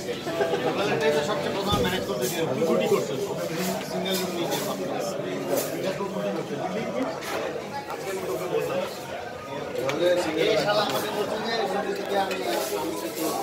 সবচেয়ে প্রধান ম্যানেজ করতে দিয়ে ছুটি করছে সিঙ্গেল রুম নিয়ে এই শালা আমাকে বলছেন যে আমি